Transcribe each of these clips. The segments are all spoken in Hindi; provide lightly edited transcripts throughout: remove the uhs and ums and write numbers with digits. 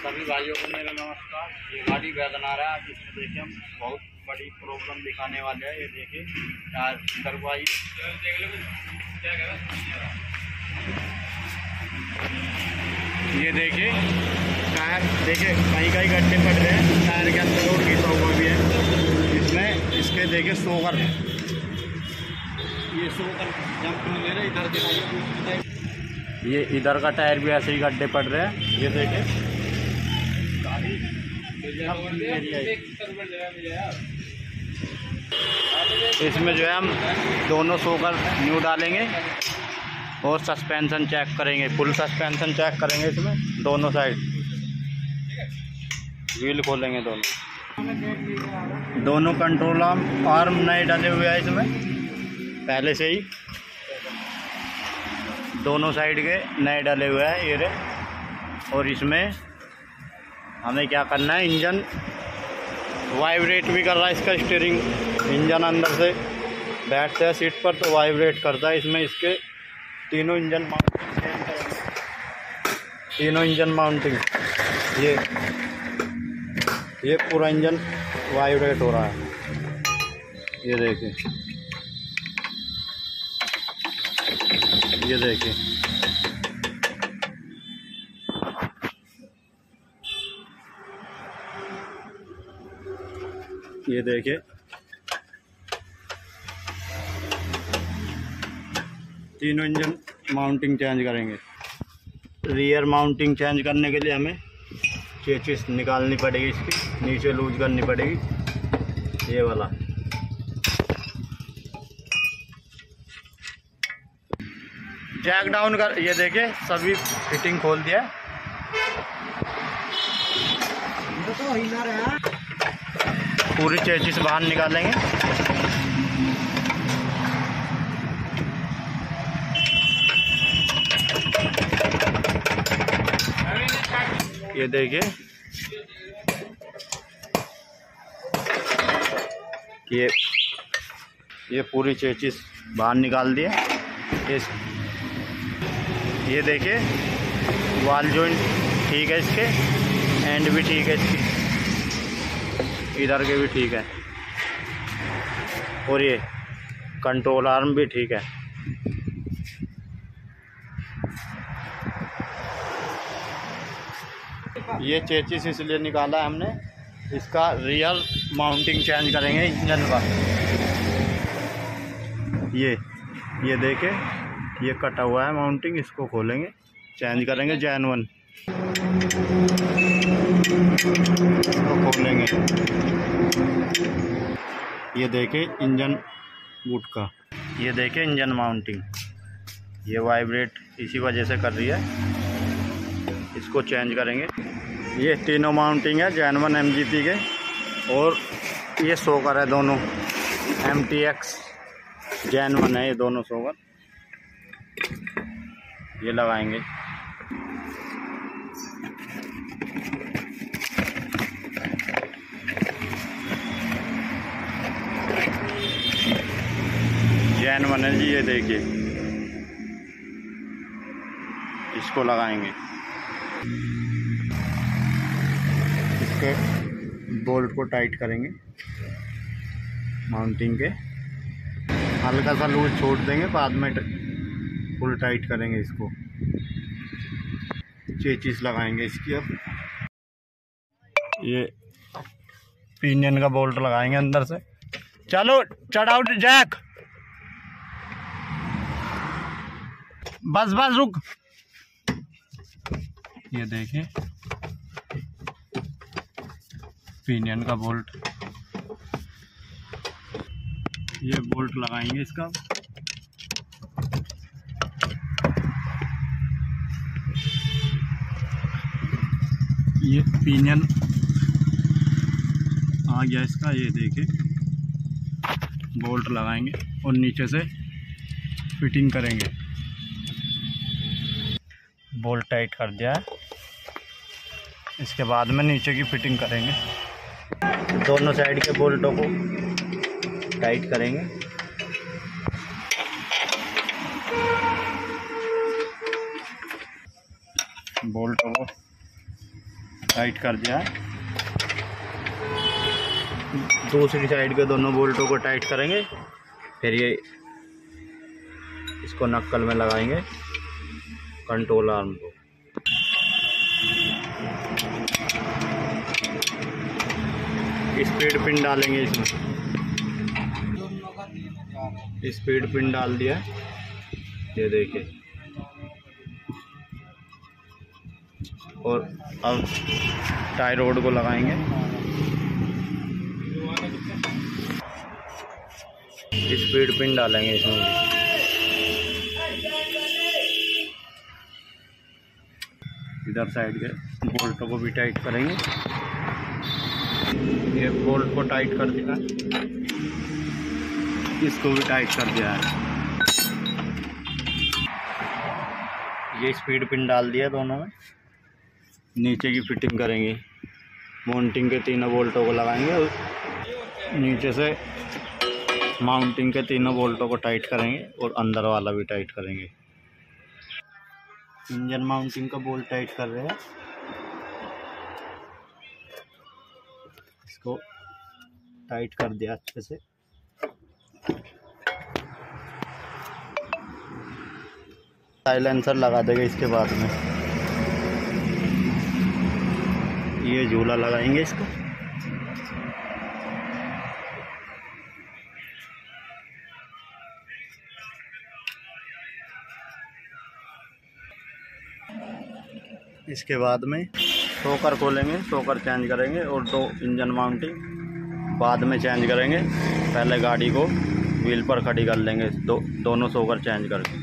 सभी भाइयों को मेरा नमस्कार। ये गाड़ी वैगनार है, जिसमें देखिए हम बहुत बड़ी प्रॉब्लम दिखाने वाले हैं। ये देखिए टायर करवाई, ये देखिए टायर, देखिए कहीं कहीं गड्ढे पड़ रहे हैं, टायर के अंदर रोड घिसा हुआ भी है। इसमें इसके देखिए सोकर, ये सोकर जंप नहीं ले रहे। इधर दिखाइए, ये इधर का टायर भी ऐसे ही गड्ढे पड़ रहे हैं। ये देखिए इसमें जो है हम दोनों सोकर न्यू डालेंगे और सस्पेंशन चेक करेंगे, फुल सस्पेंशन चेक करेंगे। इसमें दोनों साइड व्हील खोलेंगे, दोनों कंट्रोल आर्म नए डले हुए हैं इसमें पहले से ही, दोनों साइड के नए डले हुए हैं ये रहे। और इसमें हमें क्या करना है, इंजन वाइब्रेट भी कर रहा है इसका स्टीयरिंग, इंजन अंदर से बैठते हैं सीट पर तो वाइब्रेट करता है। इसमें इसके तीनों इंजन माउंटिंग ये पूरा इंजन वाइब्रेट हो रहा है। ये देखिए, ये देखिए ये देखिए तीनों इंजन माउंटिंग चेंज करेंगे। रियर माउंटिंग चेंज करने के लिए हमें चेचिस निकालनी पड़ेगी, इसकी नीचे लूज करनी पड़ेगी ये वाला। जैक डाउन कर, ये देखिए सभी फिटिंग खोल दिया। पूरी चेचिस बाहर निकालेंगे। ये देखिए ये पूरी चेचिस बाहर निकाल दिए। ये देखिए वाल जॉइंट ठीक है इसके, एंड भी ठीक है इसकी, इधर के भी ठीक है, और ये कंट्रोल आर्म भी ठीक है। ये चेचिस इसलिए निकाला है हमने, इसका रियर माउंटिंग चेंज करेंगे इंजन का। ये देखिए ये कटा हुआ है माउंटिंग, इसको खोलेंगे, चेंज करेंगे जेन्युइन, इसको खोलेंगे। ये देखिए इंजन बूट का, ये देखिए इंजन माउंटिंग, ये वाइब्रेट इसी वजह से कर रही है, इसको चेंज करेंगे। ये तीनों माउंटिंग है जेन्युइन MGP के, और ये सोकर है दोनों MTX जेन्युइन है, ये दोनों सोकर ये लगाएंगे। जेन्युइन है जी, ये देखिए इसको लगाएंगे। इसके बोल्ट को टाइट करेंगे माउंटिंग के, हल्का सा लूज छोड़ देंगे, बाद में फुल टाइट करेंगे इसको। चेचिस लगाएंगे इसकी। अब ये पिनियन का बोल्ट लगाएंगे अंदर से। चलो चढ़ाओ जैक, बस रुक। ये देखिए पिनियन का बोल्ट, ये बोल्ट लगाएंगे इसका। ये पिनियन आ गया इसका, ये देखिए बोल्ट लगाएंगे और नीचे से फिटिंग करेंगे। बोल्ट टाइट कर दिया है, इसके बाद में नीचे की फिटिंग करेंगे। दोनों साइड के बोल्टों को टाइट करेंगे। बोल्टों को टाइट कर दिया है। दूसरी साइड के दोनों बोल्टों को टाइट करेंगे, फिर ये इसको नक्कल में लगाएंगे कंट्रोल आर्म को। स्पीड पिन डालेंगे इसमें, स्पीड पिन डाल दिया, ये देखिए। और अब टाई रोड को लगाएंगे, स्पीड पिन डालेंगे इसमें भी। इधर साइड के बोल्टों को भी टाइट करेंगे। ये बोल्ट को टाइट कर दिया, इसको भी टाइट कर दिया है। ये स्पीड पिन डाल दिया दोनों में। नीचे की फिटिंग करेंगे, माउंटिंग के तीनों बोल्टों को लगाएंगे और नीचे से माउंटिंग के तीनों बोल्टों को टाइट करेंगे और अंदर वाला भी टाइट करेंगे। इंजन माउंटिंग का बोल्ट टाइट कर रहे हैं, इसको टाइट कर दिया अच्छे से। साइलेंसर लगा देगा इसके बाद में, ये झूला लगाएंगे इसको। इसके बाद में शॉकर खोलेंगे, शॉकर चेंज करेंगे और दो इंजन माउंटिंग बाद में चेंज करेंगे। पहले गाड़ी को व्हील पर खड़ी कर लेंगे, दोनों शॉकर चेंज करके।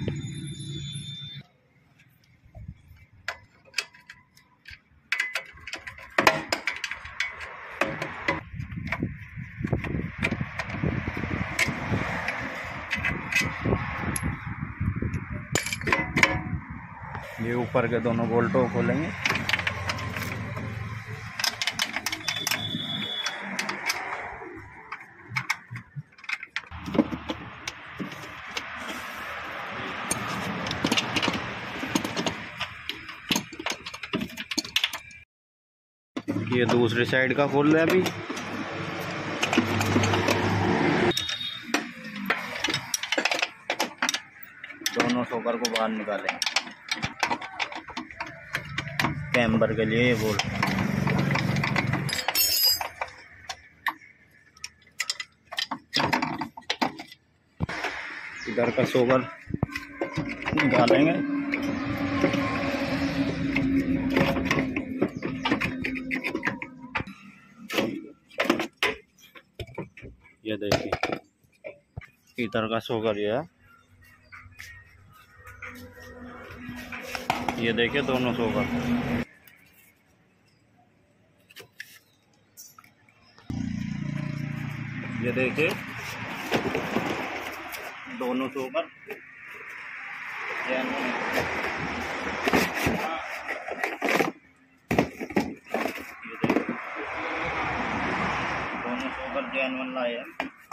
ये ऊपर के दोनों बोल्टों को खोलेंगे। ये दूसरी साइड का खोल रहे हैं अभी। दोनों शॉकर को बाहर निकालें कैम्बर के लिए। ये बोल्ट इधर का शॉकर निकालेंगे। ये देखिए इधर का शॉकर ये है, ये देखिए दोनों शॉकर। ये देखिए दोनों शॉकर जेन्युइन लाए हैं।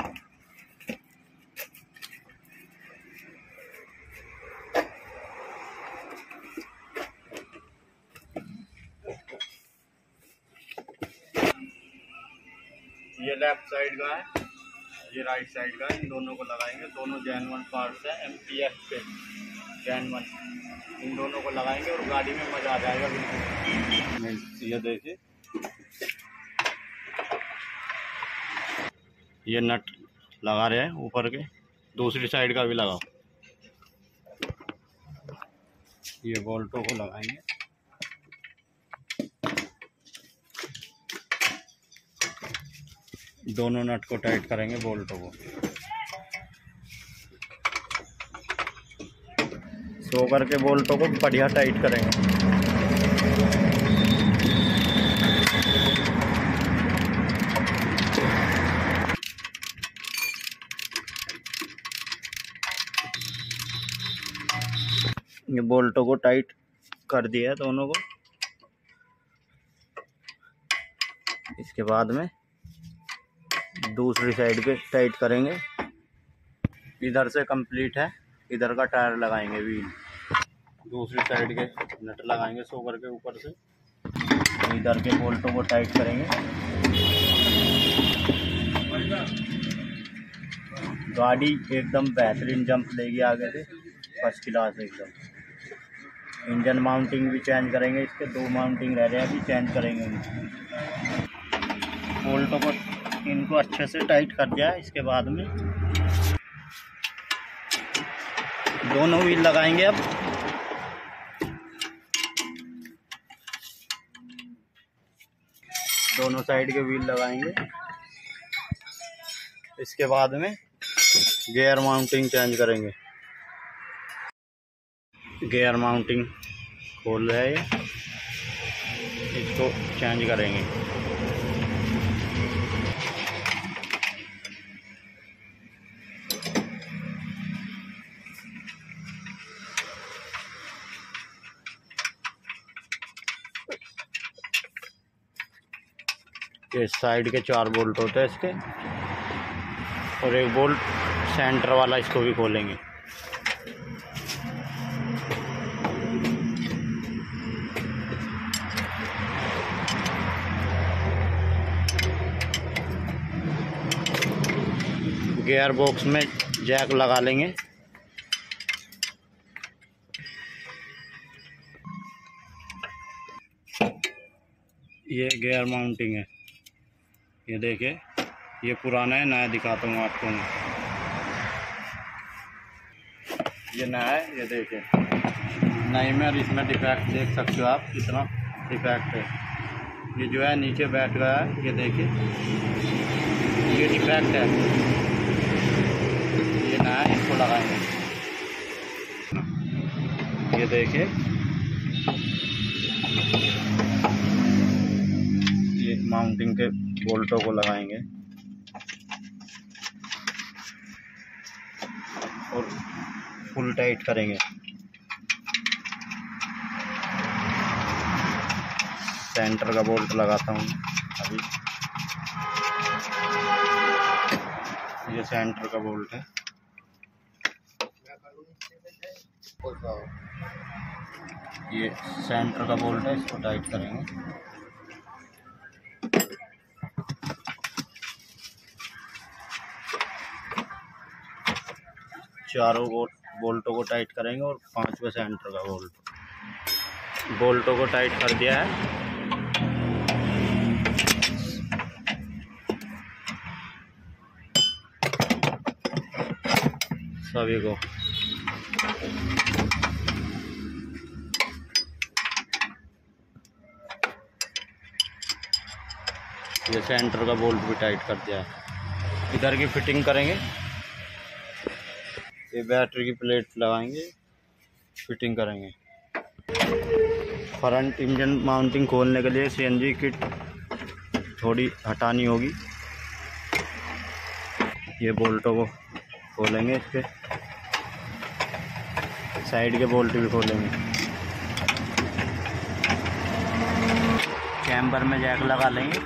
ये लेफ्ट साइड का है, ये राइट साइड का है। इन दोनों को लगाएंगे, दोनों जेन्युइन पार्ट्स है MPF के जेन्युइन। इन दोनों को लगाएंगे और गाड़ी में मजा आ जाएगा बिल्कुल। ये देखिए ये नट लगा रहे हैं ऊपर के, दूसरी साइड का भी लगाओ। ये बोल्टों को लगाएंगे, दोनों नट को टाइट करेंगे बोल्टों को। शॉकर के बोल्टों को बढ़िया टाइट करेंगे। ये बोल्टों को टाइट कर दिया है दोनों को। इसके बाद में दूसरी साइड के टाइट करेंगे। इधर से कंप्लीट है, इधर का टायर लगाएंगे व्हील। दूसरी साइड के नट लगाएंगे शॉकर के ऊपर से। इधर के बोल्टों को टाइट करेंगे। गाड़ी एकदम बेहतरीन जंप लेगी आगे से, फर्स्ट क्लास एकदम। इंजन माउंटिंग भी चेंज करेंगे, इसके 2 माउंटिंग रह रहे हैं, अभी चेंज करेंगे। बोल्टों को इनको अच्छे से टाइट कर दिया है। इसके बाद में दोनों व्हील लगाएंगे। अब दोनों साइड के व्हील लगाएंगे। इसके बाद में गियर माउंटिंग चेंज करेंगे। गियर माउंटिंग खोल रहा है ये, इसको चेंज करेंगे। ये साइड के 4 बोल्ट होते हैं इसके, और एक बोल्ट सेंटर वाला, इसको भी खोलेंगे। गियर बॉक्स में जैक लगा लेंगे। ये गियर माउंटिंग है, ये देखिए, ये पुराना है, नया दिखाता हूँ आपको मैं। ये नया है, ये देखिए नए में, और इसमें डिफेक्ट देख सकते हो आप, कितना डिफेक्ट है। ये जो है नीचे बैठ गया है, ये देखिए, ये डिफेक्ट है। ये नया है, इसको लगाएंगे। ये देखिए, ये माउंटिंग के बोल्टों को लगाएंगे और फुल टाइट करेंगे। सेंटर का बोल्ट लगाता हूँ अभी। ये सेंटर का बोल्ट है। ये सेंटर का बोल्ट है, इसको टाइट करेंगे। चारों बोल्टों को टाइट करेंगे और 5वें सेंटर का बोल्टों को टाइट कर दिया है। सभी को ये सेंटर का बोल्ट भी टाइट कर दिया है। इधर की फिटिंग करेंगे। ये बैटरी की प्लेट लगाएंगे, फिटिंग करेंगे। फ्रंट इंजन माउंटिंग खोलने के लिए सीएनजी किट थोड़ी हटानी होगी। ये बोल्टों को खोलेंगे, इसके साइड के बोल्ट भी खोलेंगे। चैम्बर में जैक लगा लेंगे।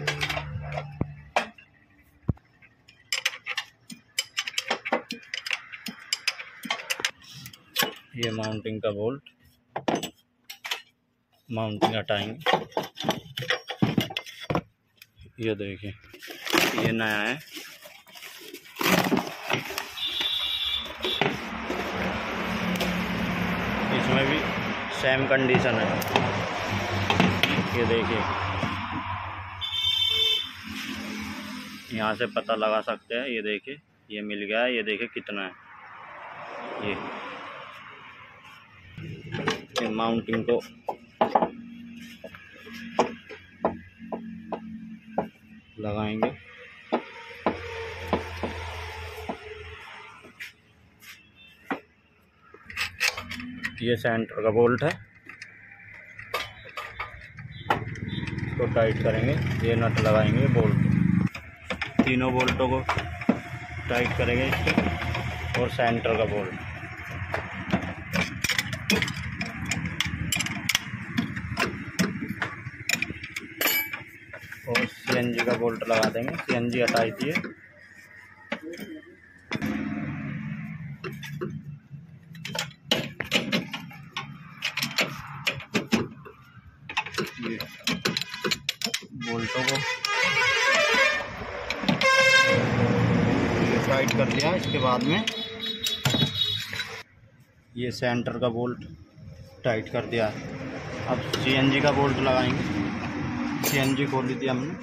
ये माउंटिंग का बोल्ट, माउंटिंग हटाएंगे। ये देखिए, ये नया है। इसमें भी सेम कंडीशन है। ये देखिए, यहाँ से पता लगा सकते हैं। ये देखिए, ये मिल गया है। ये देखिए कितना है। ये माउंटिंग को लगाएंगे। ये सेंटर का बोल्ट है, इसको टाइट करेंगे। ये नट लगाएंगे बोल्ट, तीनों बोल्टों को टाइट करेंगे इसके, और सेंटर का बोल्ट। और सीएनजी का बोल्ट लगा देंगे। सीएनजी हटा दिए। ये बोल्टों को टाइट कर दिया। इसके बाद में ये सेंटर का बोल्ट टाइट कर दिया है। अब सीएनजी का बोल्ट लगाएंगे। सीएनजी खोली थी हमने।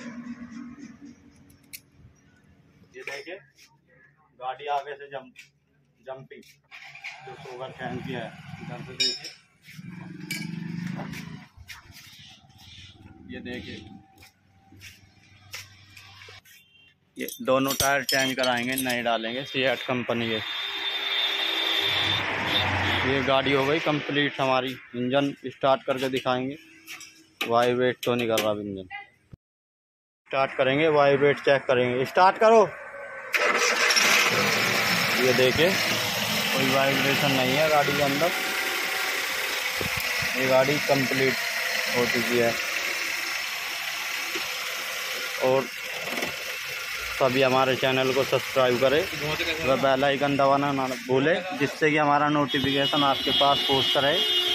ये देखिए गाड़ी आगे से जंपिंग जो सोगर फैन किया है। इधर से देखिए, ये देखिए ये दोनों टायर चेंज कराएंगे, नए डालेंगे सीएट कंपनी के। ये गाड़ी हो गई कंप्लीट हमारी। इंजन स्टार्ट करके दिखाएंगे। वाइब्रेट तो नहीं कर रहा इंजन। स्टार्ट करेंगे, वाइब्रेट चेक करेंगे। स्टार्ट करो। ये देखिए कोई वाइब्रेशन नहीं है गाड़ी के अंदर। ये गाड़ी कंप्लीट हो चुकी है। और सभी हमारे चैनल को सब्सक्राइब करें व बेल आइकन दबाना ना भूलें, जिससे कि हमारा नोटिफिकेशन आपके पास पहुंचता रहे।